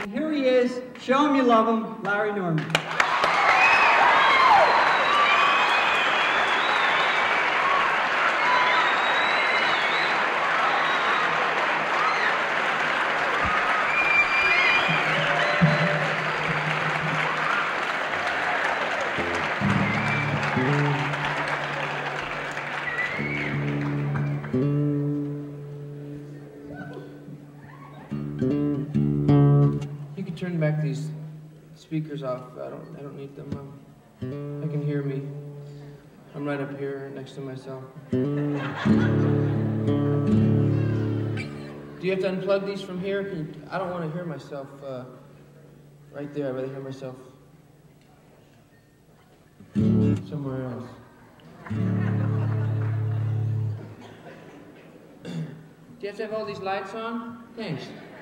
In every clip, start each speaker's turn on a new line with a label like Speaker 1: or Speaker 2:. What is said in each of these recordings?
Speaker 1: And here he is, show him you love him, Larry Norman.
Speaker 2: Turn back these speakers off. I don't need them. I can hear me. I'm right up here next to myself. Do you have to unplug these from here? I don't want to hear myself right there. I'd rather hear myself somewhere else. Do you have to have all these lights on? Thanks.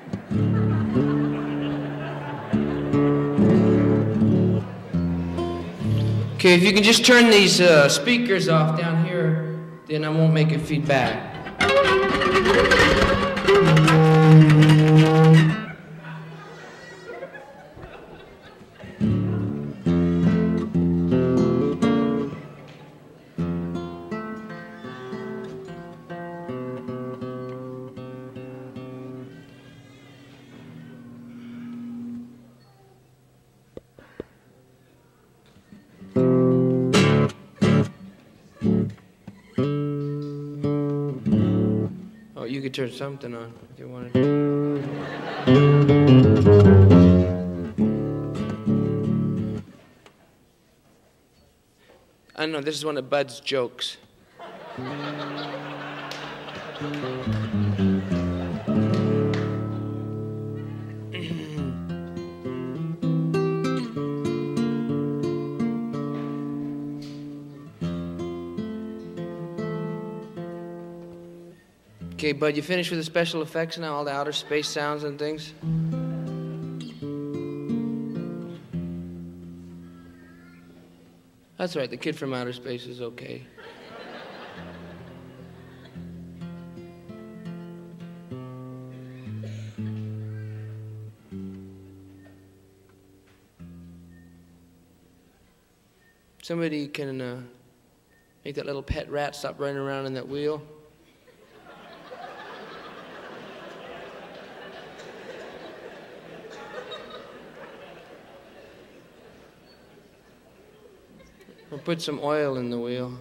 Speaker 2: Okay, if you can just turn these speakers off down here, then I won't make it feedback. You could turn something on if you wanted to. I don't know, this is one of Bud's jokes. Okay, Bud, you finished with the special effects now, all the outer space sounds and things? That's right, the kid from outer space is okay. Somebody can make that little pet rat stop running around in that wheel. Or put some oil in the wheel.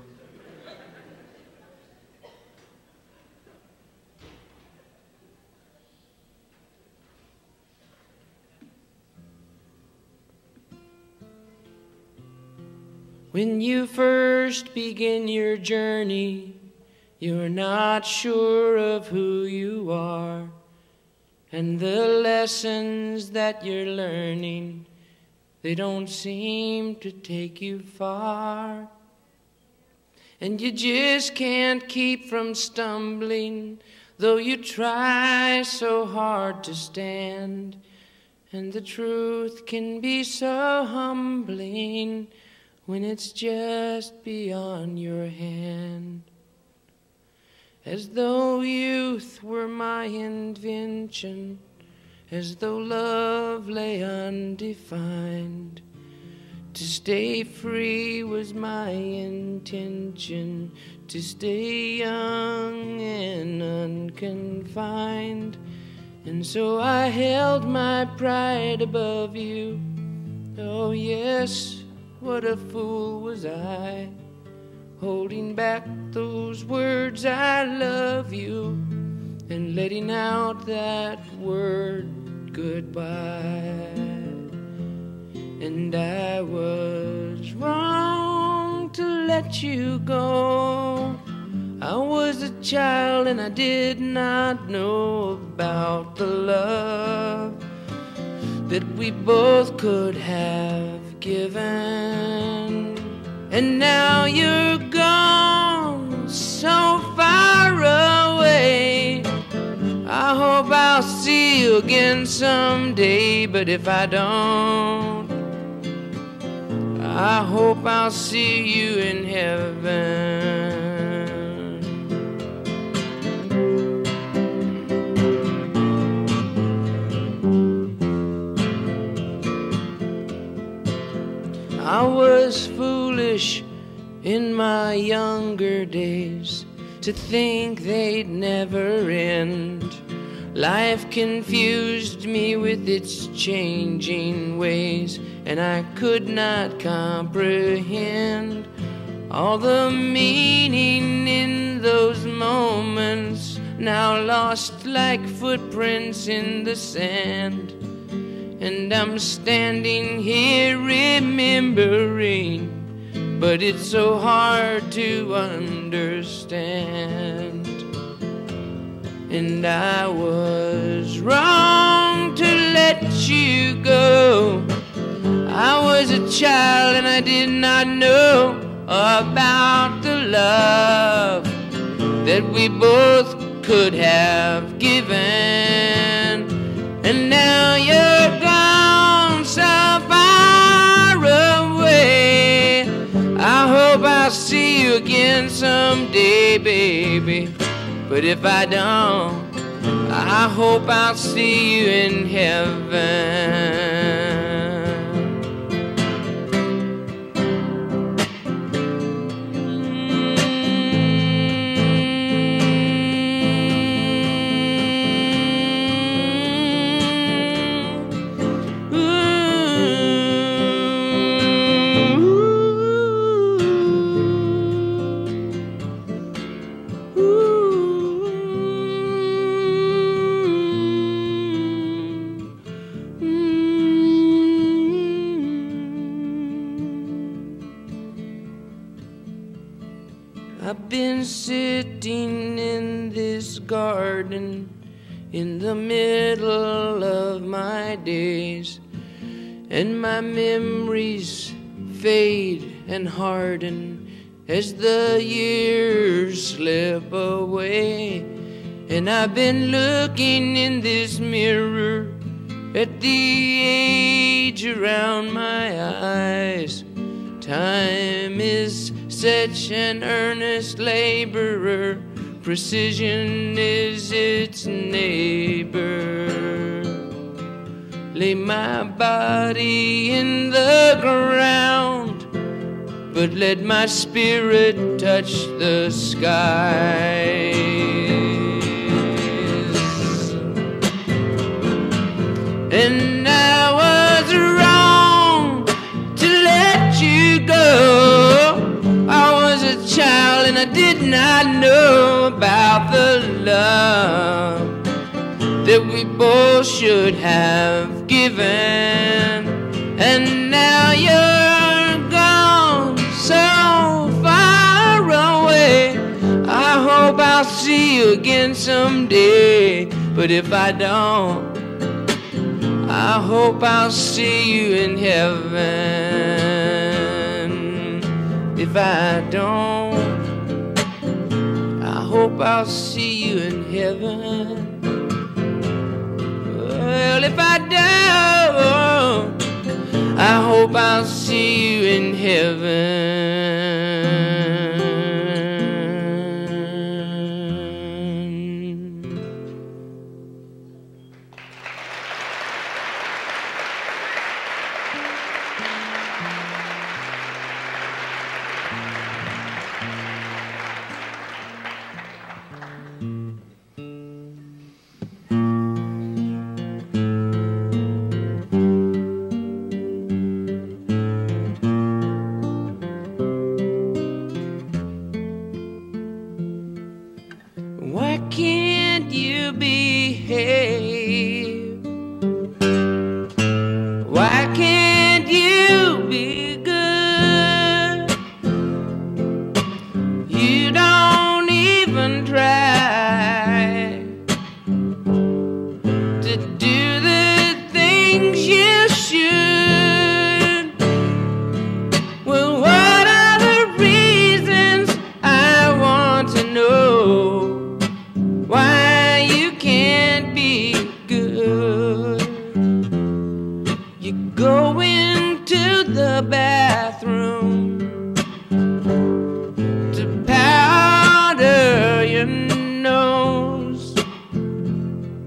Speaker 2: When you first begin your journey, you're not sure of who you are, and the lessons that you're learning, they don't seem to take you far. And you just can't keep from stumbling, though you try so hard to stand. And the truth can be so humbling when it's just beyond your hand. As though youth were my invention, as though love lay undefined. To stay free was my intention, to stay young and unconfined. And so I held my pride above you. Oh yes, what a fool was I, holding back those words I love you, and letting out that word goodbye. And I was wrong to let you go. I was a child and I did not know about the love that we both could have given. And now you're gone so far away. I hope I'll see you again someday, but if I don't, I hope I'll see you in heaven. I was foolish in my younger days to think they'd never end. Life confused me with its changing ways, and I could not comprehend all the meaning in those moments, now lost like footprints in the sand. And I'm standing here remembering, but it's so hard to understand. And I was wrong to let you go. I was a child and I did not know about the love that we both could have given. And now you're gone so far away. I hope I'll see you again someday, baby. But if I don't, I hope I'll see you in heaven. I've been sitting in this garden in the middle of my days, and my memories fade and harden as the years slip away. And I've been looking in this mirror at the age around my eyes. Time is such an earnest laborer, precision is its neighbor. Lay my body in the ground, but let my spirit touch the skies. And I was wrong to let you go. I was a child and I did not know about the love that we both should have given. And now you're gone so far away. I hope I'll see you again someday. But if I don't, I hope I'll see you in heaven. If I don't, I hope I'll see you in heaven. Well, if I don't, I hope I'll see you in heaven. Why can't you behave? Why can't you be good? You don't even try to do the things you should. Well, what are the reasons? I want to know why you can't be good. You go into the bathroom to powder your nose,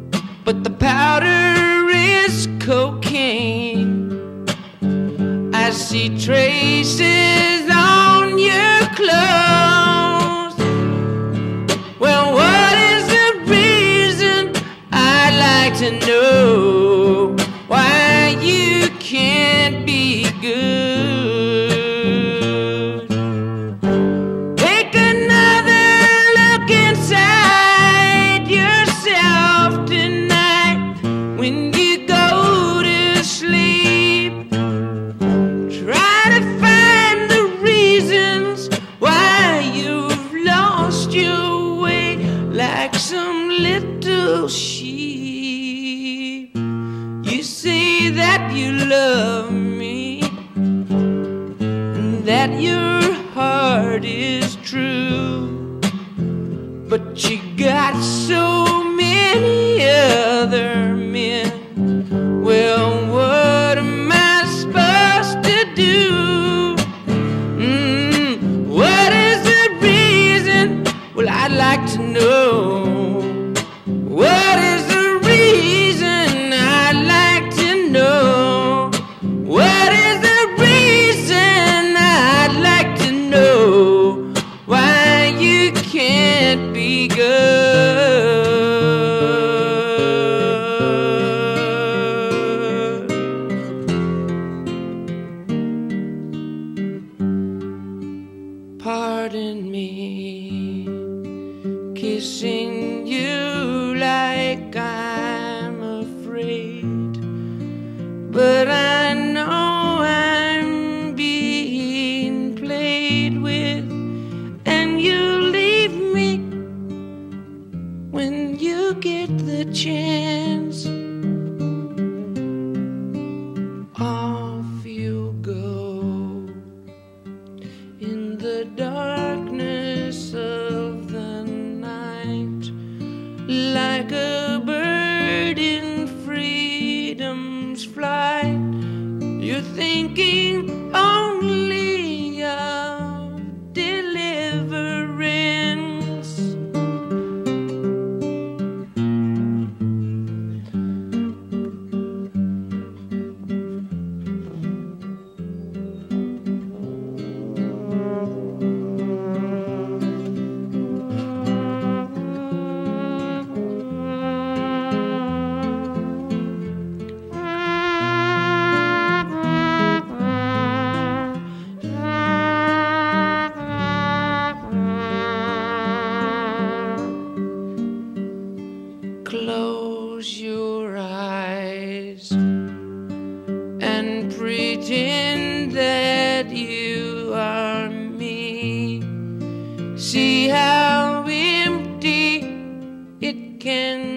Speaker 2: but the powder is cocaine. As see traces on your clothes. Well, what is the reason? I'd like to know why you can't be good. Take another look inside yourself tonight when you go to sleep. Try to find the reasons why you've lost your way, like some little sheep. You say that you love me, and that your heart is true, but you got so many other men. Well, what am I supposed to do? What is the reason? Well, I'd like to know. What is the reason? I'd like to know. What is the reason? I'd like to know why you can't be good. Pardon me, kissing you like I'm afraid, but I know I'm being played with, and you leave me when you get the chance. Off you go in the darkness of the night, like a bird in freedom's flight. You're thinking only of deliverance. Close your eyes and pretend that you are me. See how empty it can